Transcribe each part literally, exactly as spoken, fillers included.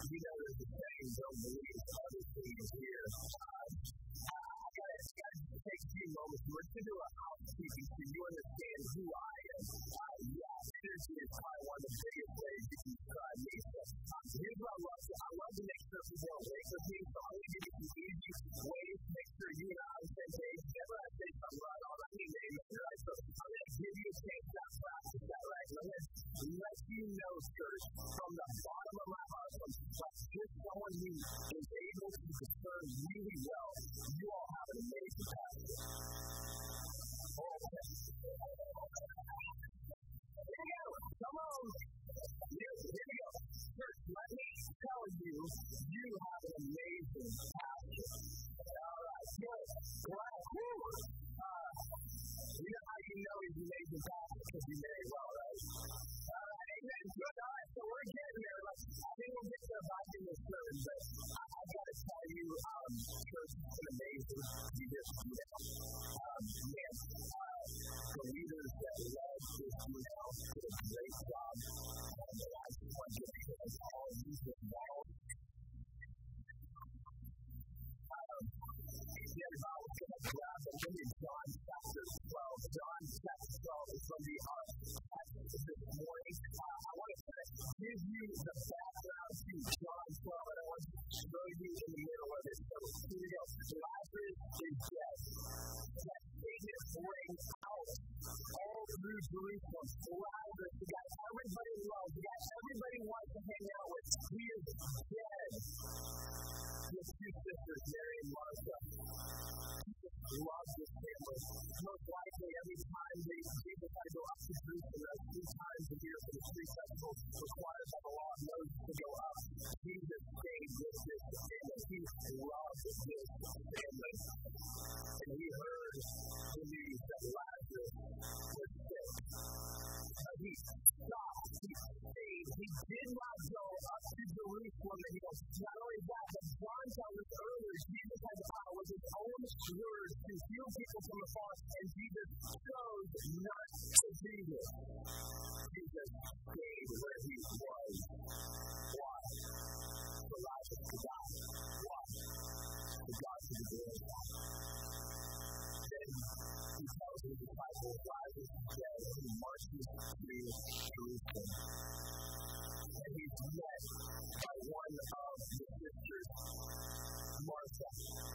you know there's a saying, don't believe other things here. Uh, I gotta, gotta take a few moments. We're going to do a housekeeping so you understand who I am. Uh, yeah, energy is probably one of the biggest ways you can describe me. So, um, here's what I love to I love to make sure people are awake with me, so I'm going to give you some easy ways to make sure you and I are on the same page. Never I say something right on, I need to name it, right? So I'm going to give you a chance to practice that, right? I'm going to let you know, church, from the bottom of my heart, from like just someone who is able to discern really well, you all have an amazing pastor. Okay. Here we go. Come on. Here, here we go. Church, let me tell you, you have an amazing pastor. All right, good. Well, whew. Uh, you know how you know he's an amazing pastor? Because he's very well, right? All right, amen. Good. All right, so we're getting there. Like, I think we'll get to back in this sermon, but I, I've got to tell you, um, church, it's an amazing you just, you know, um, man, uh, the leaders that led this, you know, did a great job. And I just want to give you all of these involved. Um, if you have a Bible, going to grab it. Give me John chapter twelve. John chapter twelve is going to be our passage this morning. Uh, I want to give you the background to John twelve, and I want to show you in the middle of it. So here we go. Lazarus is dead. That Satan brings out all through Jerusalem. Lazarus, you got everybody loves, you got everybody wants to hang out with. He is dead. His two sisters, Mary and Martha. Love this family. Most likely, every time they Jesus had to go up to Jerusalem, that's three times a year for the three festivals required by the law of Moses to go up. Jesus stayed with this family. He loved this family. And he heard the news that Lazarus was sick. Uh, he stopped. He stayed. He did not go up to Jerusalem. And he goes, not only that, but John tells us earlier, Jesus had the power with his own words to heal people from afar, and Jesus chose not to do this. Jesus stayed where he was. Why? For Lazarus to die. Why? For God to be glorified. Then he tells his disciples, Lazarus is dead, and he marches to Jerusalem. And he's met by one of the sisters, Martha.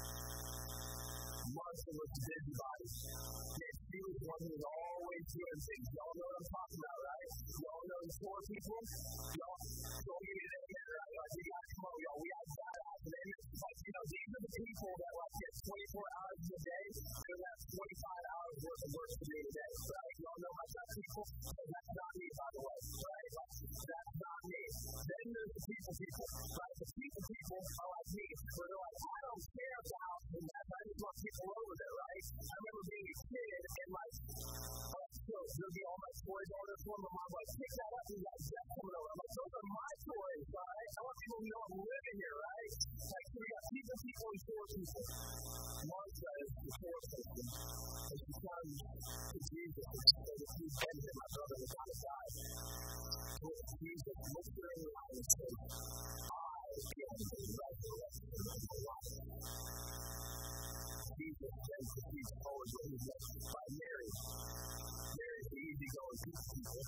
Martha was a busybody. And she was one who was always doing things. Y'all know what I'm talking about, right? Y'all know the four people? Y'all don't get it in there, right? Like, we got to come on, y'all. We got to badass. And then, like, you know, these are the people that, like, get twenty-four hours a day. They're have twenty-five hours worth of work to do today, right? Y'all know about that people? And that's not me, by the way, right? Like, that's not me. Then there's the people people, right? The people people are like me, where they're like, I don't care about the mess. I just want people over there, right? I remember being a kid and like, oh, so there'll be all my toys on this one, but I'm like, pick that up and that's that coming over. I'm like, those are my toys, right? I want people to know I'm living here, right? Like, so we got people, people, and four people. Martha is the fourth person, and she comes to Jesus and she says, if you send him, my brother was going to die. So Jesus looks her in the eye and says, I am the resurrection and the life. Jesus then proceeds forward with his life by Mary. Mary is the easygoing people.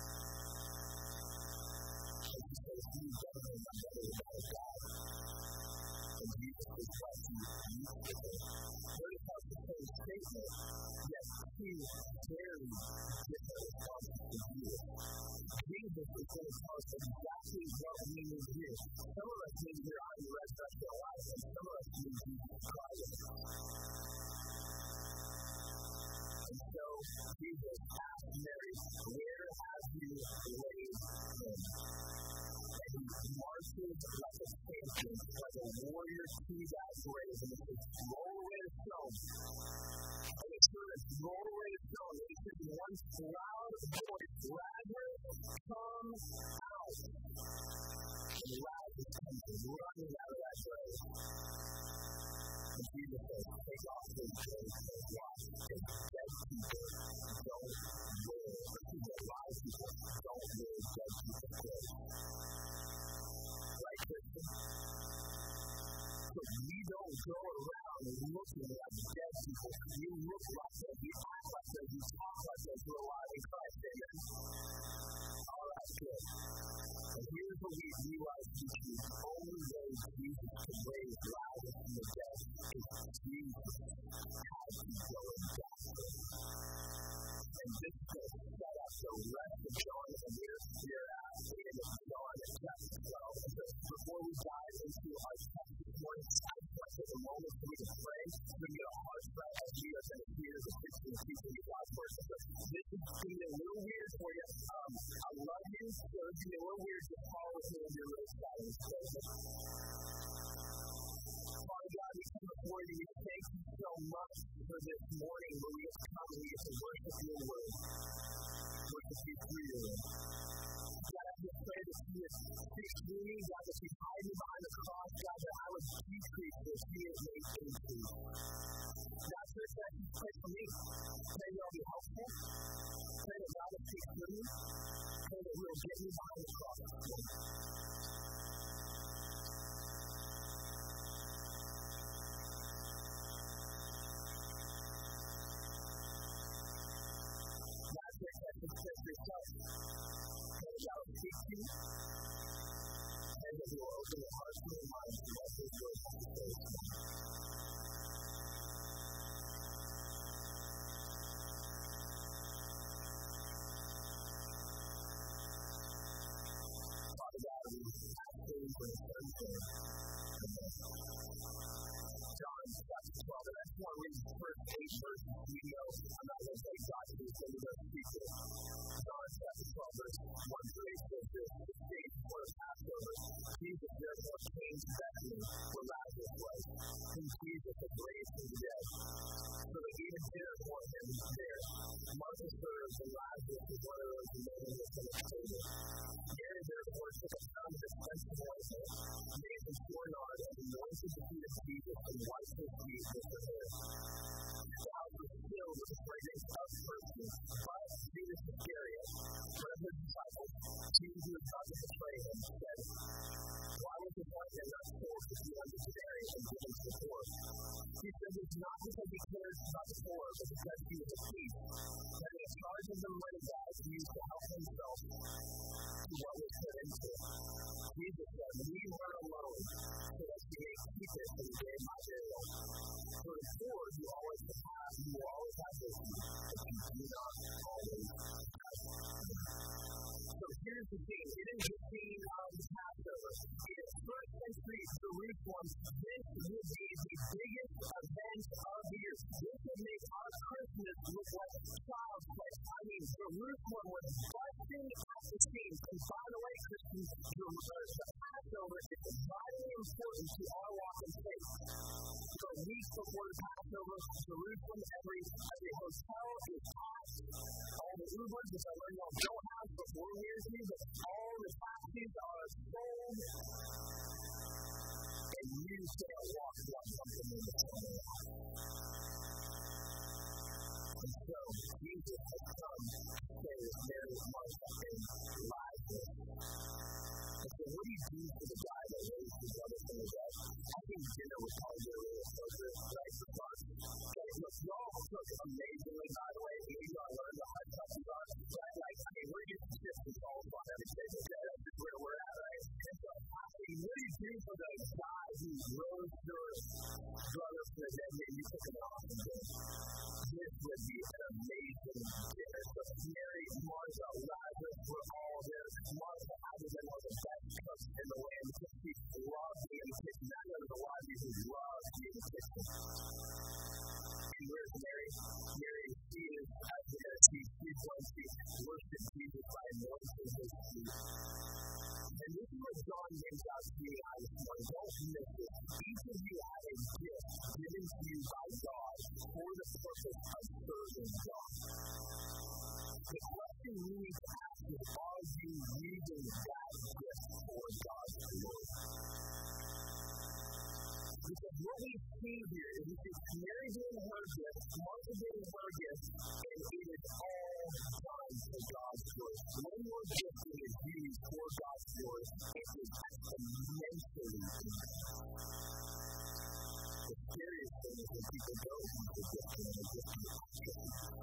And she says, you don't know my brother is going to die. And Jesus is trying to use it. Notice how the same statement, yet two very different responses to Jesus. Jesus is going to tell us exactly what we need here. Some of us need to hear, I'm the resurrection of life, and some of us need Jesus Christ. And so Jesus asked Mary, where have you laid him? And he marches like a champion, like a warrior to that grave, and he says, roll away the stone. And the servants roll away the stone, and he says, one loud voice, Lazarus, come out. And Lazarus comes running out of that grave. And Jesus says, take off his clothes and wash. And dead people don't wear, or alive people don't wear dead people's clothes. Like this, don't go around looking like dead people. You look like them. You act like them. You talk like them. You're alive in Christ. Amen. All right, good. And here's what we realize is the only way Jesus can raise Lazarus from the dead is Jesus had to go and die. And this is going to set up the rest of John and we're here at the end of John chapter twelve. And so before we dive into our text this morning, I just want to take a moment for me to pray. It's going to be a hard prayer as we are going to hear the sixteen people of God's word. So this is going to be a little weird for you. Um, I love you, so it's going to be a little weird to follow with me if you're really excited. Father God, we come before you. We thank you so much for this morning where we have come and we get to worship your word. Worship you through your word. God, I just pray that you would speak through me. God, that you hide me behind the cross. God, that I would decrease as you may increase. God, first, God, you pray for me. Pray that I'll be helpful. Pray that God will speak through me. Pray that you will get me behind the cross. Yourself. Pray that will speak to you. Pray that you will open your hearts and your minds to what this word has to say to you. Father God, we ask you for the third thing. John chapter twelve, and I just want to read the first eight verses. We know I'm not going to say God to this, but we're going to speak to it. John chapter twelve, verse one through eight says this: the day before the Passover, Jesus therefore came to Bethany, where Lazarus was, whom Jesus had raised from the dead. So they gave a dinner for him there. Martha served, and Lazarus was one of those who made him the table. Mary therefore took a pound of expensive ointment, made from spikenard, and anointed the feet of Jesus, and wiped his feet with her hair. The house was filled with the fragrance of perfume. But Judas Iscariot, one of his disciples, Jesus who was about to betray him, said, "Why was this ointment not sold for two hundred denarii and given to the poor?" He said, "It's not because he cares about the poor, but because he was a thief, having a charge of the money bags used to help himself to what was put into it." Jesus said, "Leave her alone, so that she may keep it for the day of my burial. For the poor you always have, you will always have with you, but you do not always have." So here's the thing. It is the scene of the Passover. In first century Jerusalem, this would be the biggest event of the year. This would make our Christmas look like child's play. I mean, Jerusalem was busting at the seams. And by the way, Christians, the Passover is vitally important to our walk of faith. So a week before the Passover, Jerusalem, every, every hotel is packed. All the Ubers, which I learned y'all don't have before New Year's Eve, but all the taxis are sold. And you can't walk without something in the morning. And so, Jesus has come to say that there is Martha and Lazarus. And so, what do you do for the guy that raised his brother from the dead? I think dinner was probably a really appropriate right for fun. Okay, look, y'all cook amazingly, by the way. You know, I learned the hard stuff you are. But, like, I mean, we're used to just involved on every table. Okay, that's just where we're at, right? And so, I mean, what do you do for the guy who rose your brother from the dead and you took him off and did? This would be an amazing dinner. So Mary, Martha, Lazarus were all there. Martha had been one of the best cooks in the land because she loved being in the kitchen. That was a lot of people who loved being in the kitchen. And where's Mary? Mary, she is at dinner. She, she's going to worship Jesus by anointing his feet. And this is what John brings out to you and I this morning. Don't miss this. Each of you have a gift given to you by God for the purpose of serving God. The question we need to ask is, are you using that gift for God's glory? Because what we see here is we see Mary doing her gift, Martha doing her gift, and it is all done for God's glory. When your gifting is used for God's glory, it is exponentially increased. people go into the gift and the gift and the gift.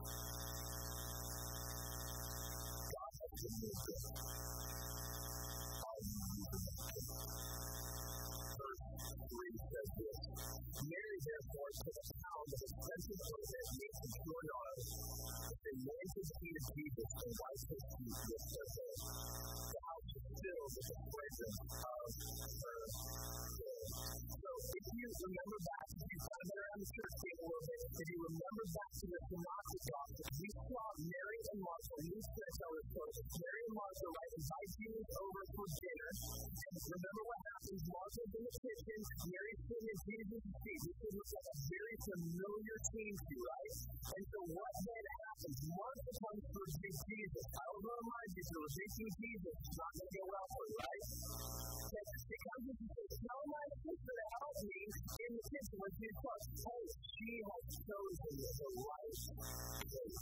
God has given you a gift. Are you using that gift? Verse three says this, Mary therefore took a pound of expensive ointment made from pure nard, and anointed the feet of Jesus and wiped his feet with her hair. The house was filled with the fragrance of her hair. So if you remember back, if you kind of been around the church table a little bit, if you remember back to the synoptic gospel, we saw Mary and Martha, Luke's going to tell us story. Mary and Martha, right, invite Jesus over for dinner. And remember what happens? Martha's in the kitchen, Mary's sitting at Jesus' feet. This looks like a very familiar scene to you, right? And so what then happens? Martha comes to receive Jesus. I don't know remind you to receive Jesus. It's not going to go well for you, right? And she comes and she says, tell my sister to help me in the kitchen when she's close. Hey, she has chosen the right place.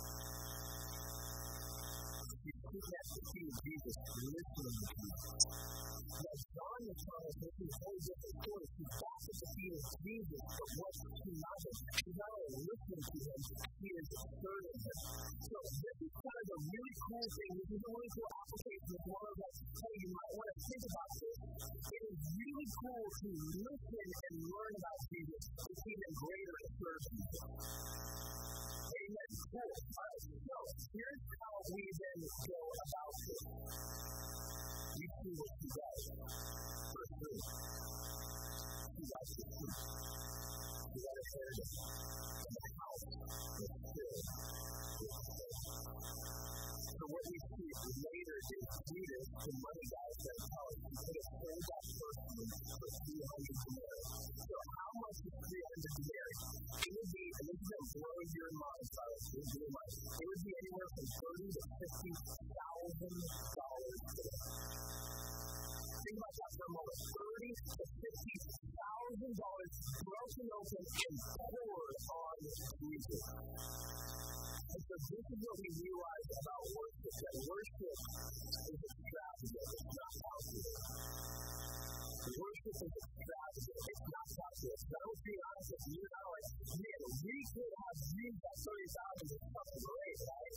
She's sitting at the feet of Jesus, listening to Jesus. Now, John is telling us this is a whole different story. She's back at the feet of Jesus, but what she's not doing, she's not only listening to him, she is serving him. So this is kind of a really cool thing. This is a really cool application. It's one of those, hey, you might want to think about this. It is really cool to listen and learn about Jesus. It's even greater to serve Jesus. Amen. Cool. All right. So here's how we then go about this. You see what she does. Verse three. She wipes his feet. She got her hair done. And the house was filled with smoke. So what we see later is Judas, the money guy, said, oh, he could have sold that person for three hundred denarii. So how much is three hundred denarii? It would be, and this is going to blow your mind, sorry, it would be your mind. It would be anywhere from thirty to fifty thousand dollars today. Think about that for a moment. Thirty to fifty thousand dollars broken open and poured on Jesus. And so this is what we realize about worship, that worship is extravagant, it's not calculated. Worship is extravagant, it's not calculated. So I will be honest with you, I'm like, man, we could have used that thirty thousand dollars for something great, right?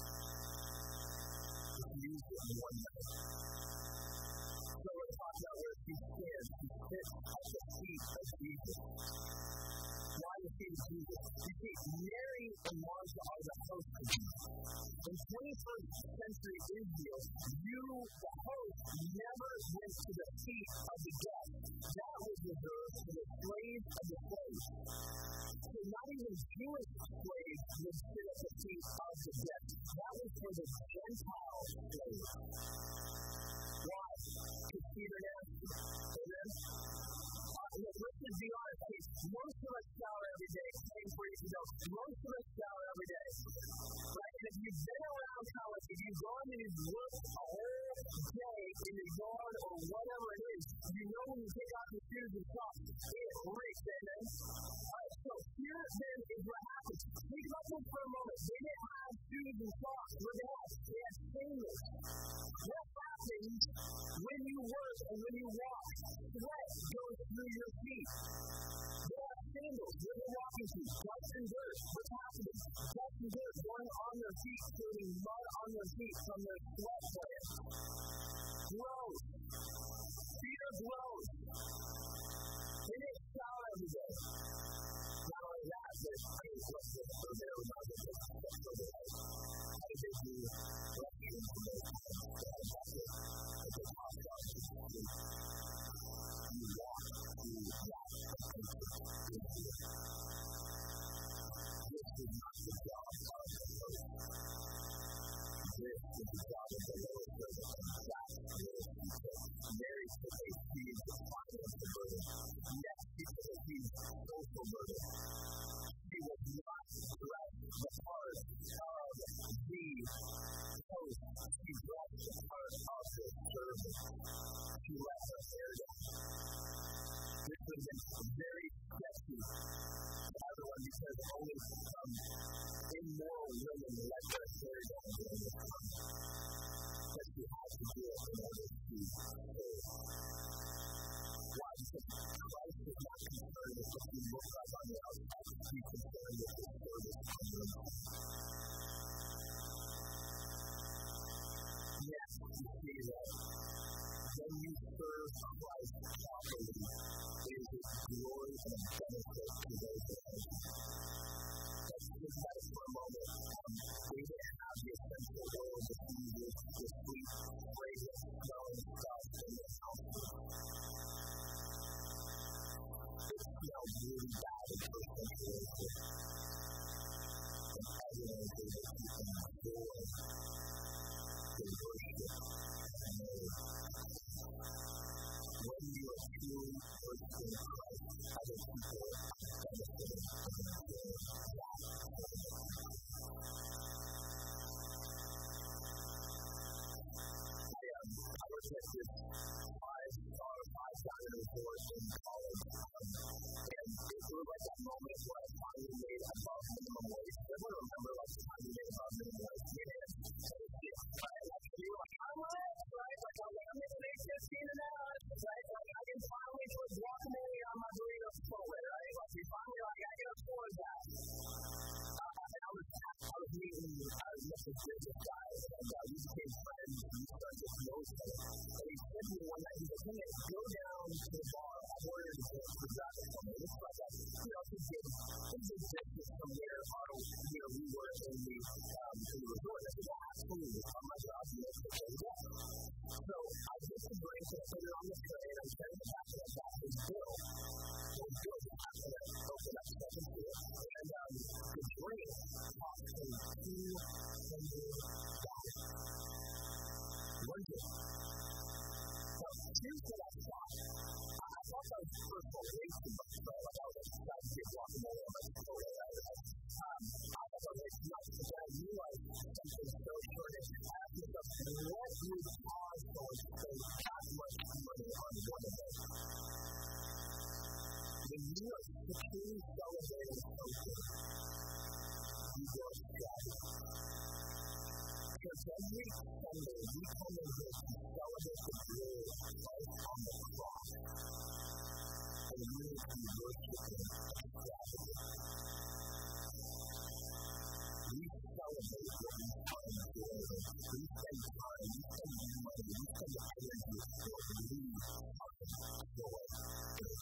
Just use it in one night. So we're talking about where she stands, she sits at the feet of Jesus. Why the feet of Jesus? You see, Mary and Martha are the host of Jesus. In twenty-first century Israel, you, the host, never went to the feet of the guest. That was reserved for the slaves of the slaves. So not even Jewish slaves would sit at the feet of the guest. That was for the Gentile slaves. Why? Because Peter asked, amen? Look, let's just be honest. I mean, most of us shower every day. Same for you to know. Most of us shower every day. Right? And if you've been around college, if you've gone and you've worked a whole day in the yard or whatever it is, you know when you take off your shoes and socks, it reeks, amen? Alright, so here then is what happens. Think about this for a moment. They didn't have shoes and socks. What they had? They had sandals. What happens when you work and when you walk? Sweat goes through your feet. They have sandals. What are they walking through? Dust and dirt. What's happening? Dust and dirt going on their feet, creating mud on their feet from their sweat glands. Gross. Feet are gross. They didn't shower every day. Not only that, but I mean, what's the third day of the month? What's the third day? How did they do restrooms in those times? They had a bucket. They took hot dogs and food. You walk through that country. This is not the job of the host. This is the job of the lower servant, and that's where she said, Mary took a feed to finance the burden. Next, she took a feed to social burden. She was not dressed the part of the host. She dressed the part of the servant. She let her hair down. This would have been very sketchy to everyone because only some immoral women let their hair down during this time. But she had to do it in order to serve. Why? Because Christ is not concerned with what you look like on the outside. to those things. Let's think about it for a moment. Um, we didn't have the essential oil, the Jesus, the sweet, fragrant, smelling stuff in the house. It smelled really bad in first century. And everyone was able to enjoy the worship and the when you are truly worshiping Christ, other people are benefiting from enjoying that. I, um, I was at this five-star, five-star resort in college, um, and it was like that moment where I finally made above minimum wage. Everyone remember like the time you made above minimum wage? You did. And like, you were like, I'm rich, right? Like, I'm going to make eight fifteen an hour. Right? Like, I can finally put guacamole on my burrito Chipotle, right? Like, we finally, like, I can afford that. Uh, and I was, I was meeting, I was with this business guy, and uh, we became friends, and we started to know each other. And he said to me one night, he said, hey, go down to the bar. I ordered a Extravagant for me. This is like a, you know, it's a big, it's a big distance from where our, you know, we were in the, um, in the resort. I said, well, absolutely. Oh my God, you know, it's okay. Yeah. So I took the drink and I put it on the tray and I sent it back to that guy's bill. So good. After that, open up second to it. And um, the drink cost me two hundred dollars. One drink. So here's what I thought. I thought that was personal waste too much, but like I was like, I was just walking over on my photo. Um, I thought that was like nuts, but I realized something so short. I asked myself, what would cause someone to spend that much money on one event? When you are securely celebrating something, you go to Scottie. Because every Sunday, we come in here to celebrate the glory of Christ on the cross. And we need to be worshiping Extravagant. We celebrate what we find joy. We spend time, we spend money, we spend energy for what we find joy in.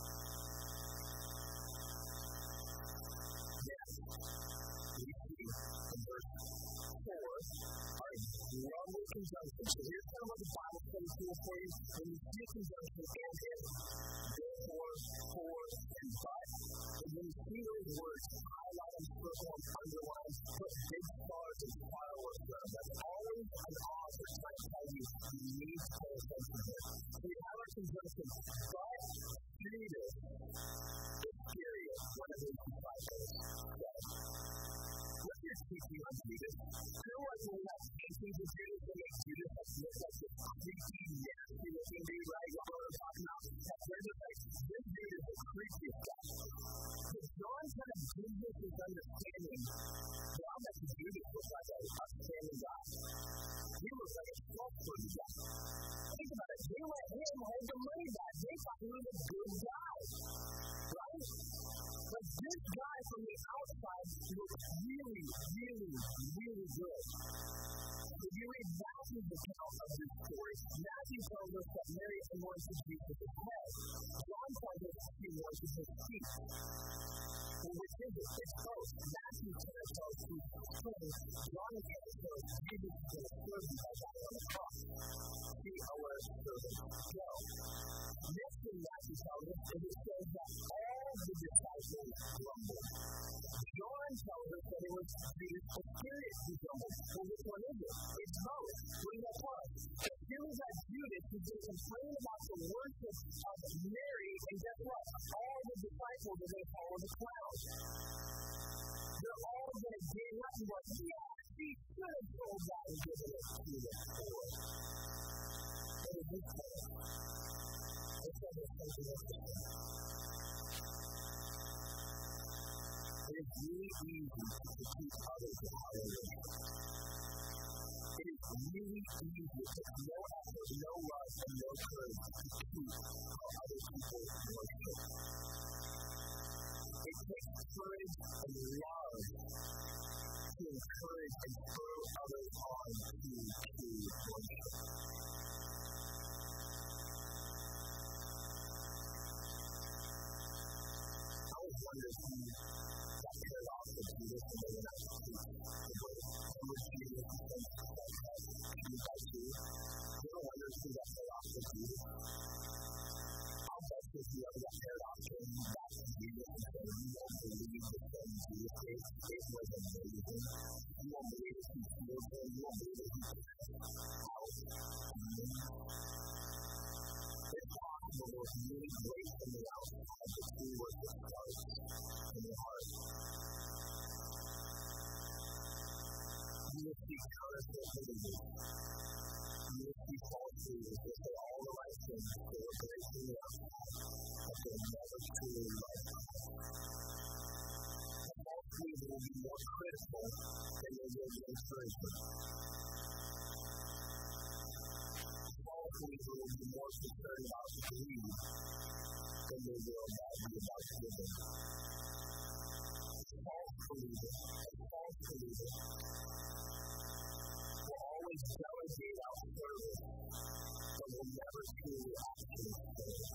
Yes, we see in verse four our lovely conjunction. So here's kind of what the Bible study tool for you. When you see a conjunction and it, therefore, for, and but. And when you see those words, highlight them, circle them, underline, put big stars and fireworks around. That's always an author trying to tell you you need to pay attention to it. So we have our conjunction, but Judas Iscariot, one of his disciples, said, what's your teaching on Judas? Who was when we have teachings of Judas that make Judas look like this creepy, nasty looking dude, right? You know what I'm talking about? They're just like, this dude is the creepiest guy. But John kind of gives us his understanding that I'm like Judas looks like an upstanding guy. He looks like a trustworthy guy. Think about it. They let him hold the money back. They thought he was a good guy. Right? But this guy from the outside looks really, really, really good. If you read Matthew's account of this story, Matthew tells us that Mary anointed Jesus' head. John tells us that she anointed his feet. Well, which is it? It's both. Matthew kind of tells us he's praying. John is going to tell us Jesus is going to serve you by dying on the cross. See how our servants go. Next thing Matthew tells us is it says that all the disciples grumbled. John tells us that it was Judas Iscariot who grumbled. Well, which one is it? It's both. What does that tell us? As soon as that Judas who's been complaining about the worship of Mary, and guess what? All the disciples are going to follow the cloud. They're all going to gang up and go, yeah, she should have told that and given it to the poor. What is this for? It says it's something interesting. It is really easy to keep others in hallelujah. It is really easy to take no effort, no love, and no courage to keep other people in worship. It takes courage and love to encourage and spur others on to true worship. I was wondering he got paired off with Jesus and they went out to speak the word. And with Jesus, he said, you guys do? You don't wonder who got paired off with Jesus? I'll bet if you ever got paired off came back to Jesus and said, you won't believe the things Jesus did. It was amazing. You won't believe it. He healed him. You won't believe it. He cast out demons. It's possible there was many great from the outside, but true worship starts in your heart. You will see counterfeit leaders. You will see false leaders. They say all the right things. They were great from the outside, but they never truly loved God. A false leader will be more critical than they will be encouragement. False leader will be more concerned about greed than they will about be about giving. False leader, a false leader will always delegate out service, but will never truly actually serve.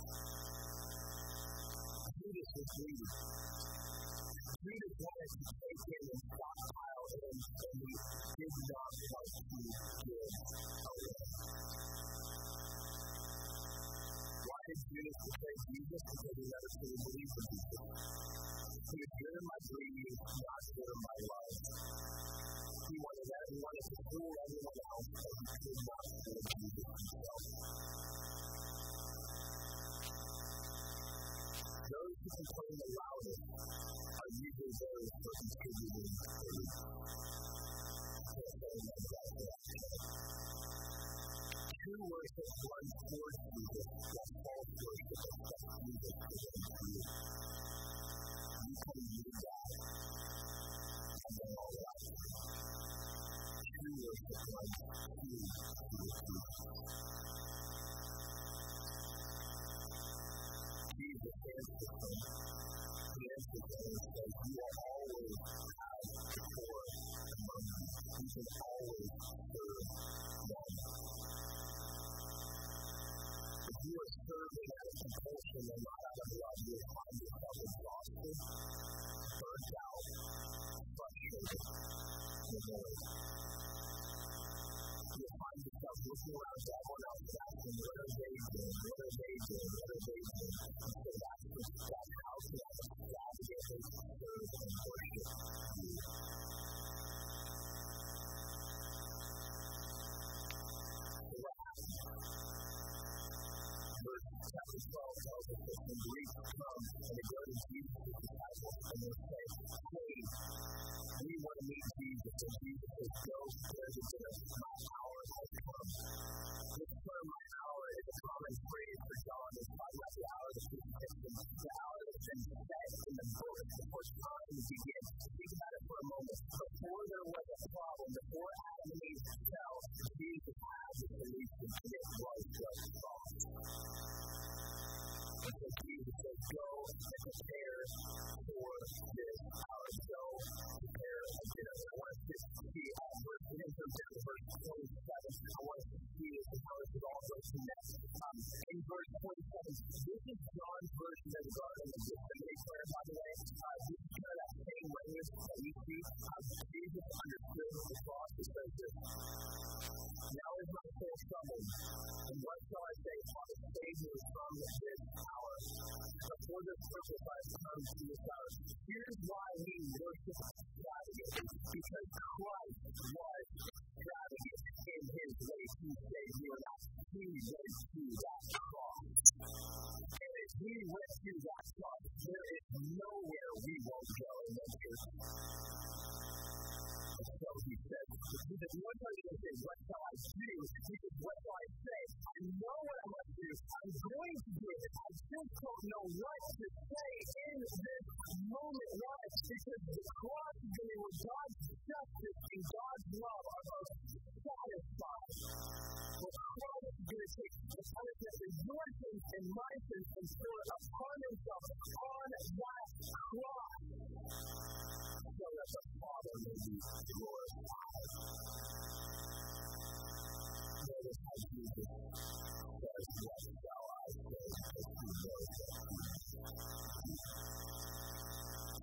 Judas was greedy. Judas wanted to take in and stockpile in, and he did not want to give away. Why did Judas betray Jesus? Because he never truly believed in Jesus. He was driven by greed, not driven by love. He wanted that. He wanted to fool everyone else, but he could not fool Jesus himself. Those who complain the loudest are usually those who are contributing to the true worship runs towards Jesus, while false worship accepts Jesus presents to you. You can use that and then all that. True worship runs to Jesus. Jesus answers him. He answers him and says, you will always have the poor among you. You can always serve them. If you are serving out of compulsion and not out of love, you will find yourself exhausted, burnt out, frustrated, and annoyed. You'll find yourself looking around to everyone else and asking, what are they doing? What are they doing? What are they doing? And so that's just that's how to have extravagantly serve and worship you. So what happens? Verse chapter twelve tells us that the Greeks come and they go to Jesus' disciples and they say, hey, we want to meet Jesus. And Jesus says, go, there's a dinner. My hour has come. This term, my hour, is a common phrase for John. It's talking about the hour of the crucifixion. The hour that's been set in the book before time begins. Think about it for a moment. Before there was a problem, before Adam and Eve fell, Jesus had the solution, and it was the cross. And so Jesus says, go and prepare for this hour. Go prepare a dinner. I want us to see uh, verse, and then from down to verse twenty-seven. I want us to see this and how this is also connected. Um, in verse twenty-seven, this is John's version of the Garden of Gethsemane prayer, by the way. Uh, this is kind of that same language that we see. Um, Jesus understood the cross. It says this, now is my soul troubled, and what shall I say? Father, save me from this hour. For this purpose I have come to this hour. Here's why we worship extravagant. Because Christ was extravagant in his way to save you and I. He went to that cross. And if he went to that cross, there is nowhere we won't go in that church. So he said, he said, one time he said, what shall I do? He said, what shall I say? I know what I must do. I'm going to do it. I just don't know what to say in this moment. Why? Because the cross is going to be where God's justice and God's love are both satisfied. The cross is going to take the punishment for your sins and my sins and pour it upon himself on that cross. So that the Father may be glorified. Notice how Jesus says, what shall I say? Because he knows that he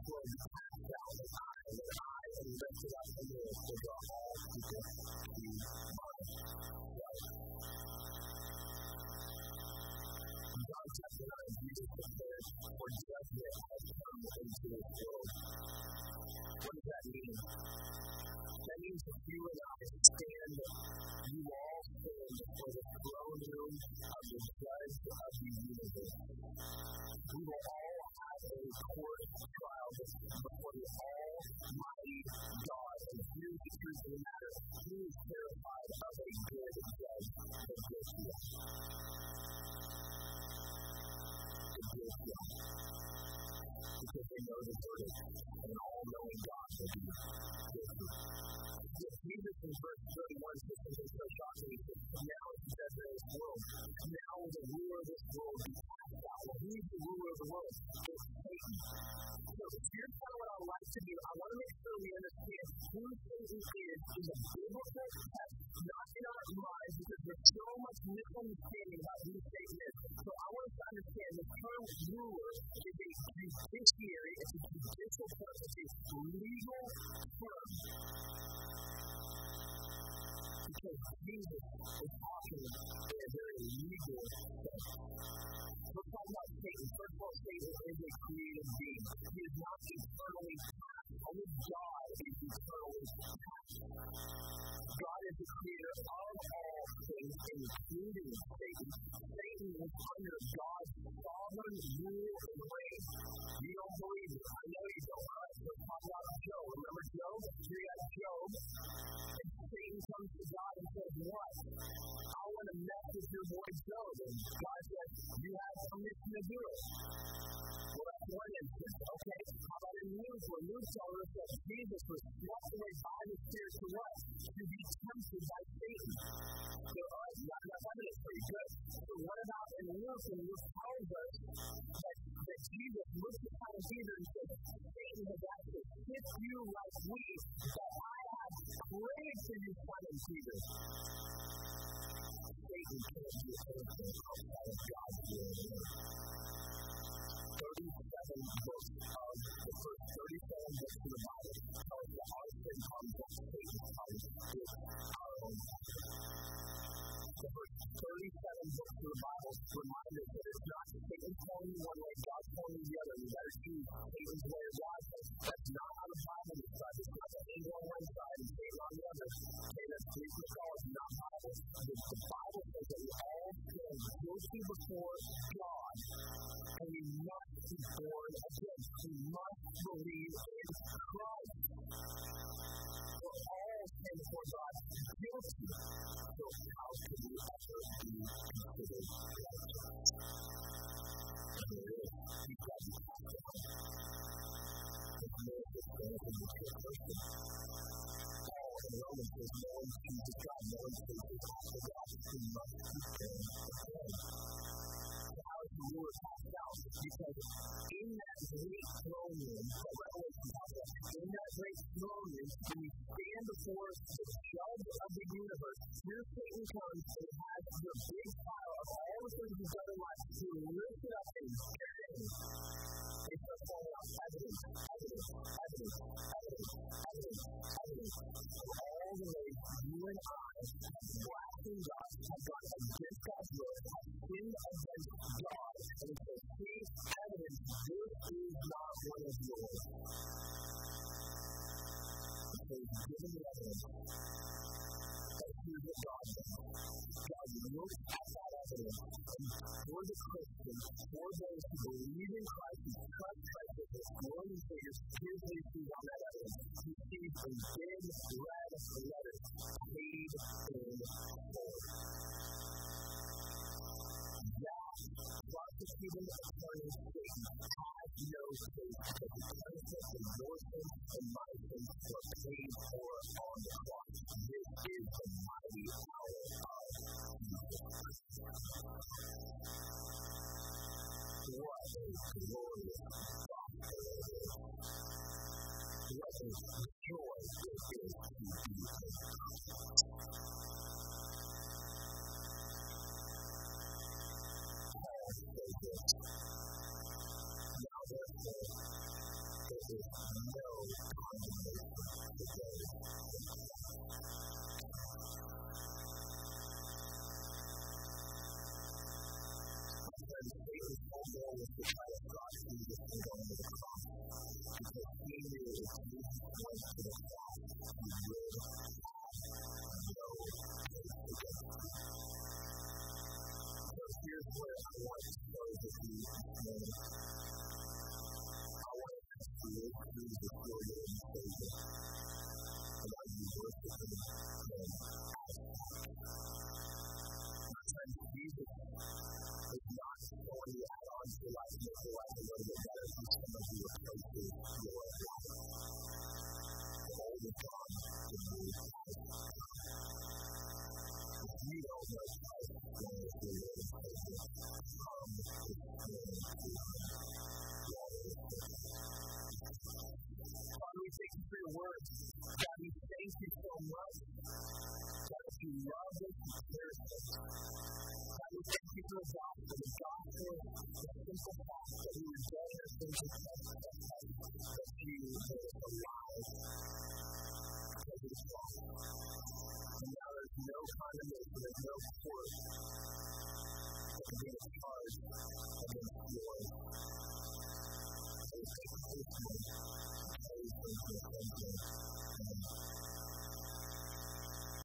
will be cast down, and I, and then I am lifted up, and will draw all people to myself. John chapter nine, Jesus declares, for judgment has come into this world. What does that mean? That means that you and I stand, you all stand before the throne room of the judge of the universe. We will all have a court trial before the Almighty God. And here's the truth of the matter. He is terrified of a good judge that gives you. Because they know the verdict, and an all-knowing God will be guilty. Jesus in verse thirty-one says something so shocking. He says, now is the judgment of this world. Now will the ruler of this world be cast out. Well, who is the ruler of the world? It's Satan. So here's kind of what I like to do. I want to make sure we understand who Satan is in the biblical text, not in our minds, because there's so much misunderstanding about who Satan is. So I want us to understand the term ruler is a judiciary, it's a judicial term, it's a legal term. Because Jesus is talking in a very legal sense. Let's talk about Satan. First of all, Satan is a creative being. He is not eternally past. Only God is eternally past. God is the creator of all things, including Satan. Satan is under God's sovereign rule and reign. You don't believe it. I know you don't. All right, let's talk about Job. Remember Job? Here you got Job. And Satan comes to God and says, what? I want to mess with your boy Job. And God says, you have permission to do it. Well, that's one instance. Okay, how about in Luke, where Luke tells us that Jesus was swept away by the Spirit to what? To be tempted by Satan. So, all right, that, that's evidence pretty good. So what about in Luke, and Luke tells us that, that Jesus looked upon Peter and said, Satan has actually hit you like wheat, but I have prayed for you, Simon Peter. Satan can't do anything outside of God's will. thirty-seven books of the first thirty-seven books of the Bible tell us that our sin comes from Satan's house is our own fault. The first thirty-seven books of the Bible remind us that it's not Satan calling you one way, God calling you the other. You better choose Satan's way or God's way. That's not how the Bible describes it. It's not the angel on one side and Satan on the other. Okay, that's preaching the call. It's not Bible. The, the Bible says that we all stand guilty before God, and we must be born again. We must believe in Christ. We're all stand before God guilty. So how can we ever be considered righteous? And there is, you've got to be cast down. It's more than anything you can person. Paul in Romans says, no one chooses God, no one chooses after God. We must be born again. How is the ruler cast out? Because in that great throne room, that Revelation talks about, in that great throne room, when you stand before the judge of the universe, here Satan comes and has the big pile of all the things you've done in life to lift it up and bang! It starts falling out evidence, evidence, evidence, evidence, evidence, evidence. All the way you and I have blasphemed God, have gone against God's word, have sinned against God, and it says, see, evidence, this is not one of yours. It says, given the evidence, that here's what God does. God looks at that evidence, and for the Christians, for those who believe in Christ, who trust Christ as their Lord and Savior, here's what he sees on that evidence. He sees a big red letter, paid in full. That prosecuting attorney Satan has no faith that the punishment of your sin and my sin were paid for on the cross. This is the mighty power of Jesus Christ. What a glorious gospel it is. What a joy it is to be in Christ. Paul says this. Now therefore, if is no condemnation to those in Christ. My friend, Satan's whole goal was to try to stop Jesus from going to the cross, because he knew if Jesus went to the cross, he would have no case against him. So here's where I want to close with you this morning. I want to ask you, is Jesus your Lord and Savior? And are you worshiping him as such? My friend, Jesus is not going to add on to your life and make your life a little bit better. He's going to replace your life. The Holy God in you has come. If you don't know Christ, then if you're Lord and Savior, come this morning to him. Father, we thank you for your word. God, we thank you so much. God, that you love us and care for us. God, we thank you for the gospel. The gospel is the simple fact that we were dead in our sins and trespasses, that you made us alive because of the cross. And now there's no condemnation, there's no court that can bring a charge against yours. So we thank you for this morning.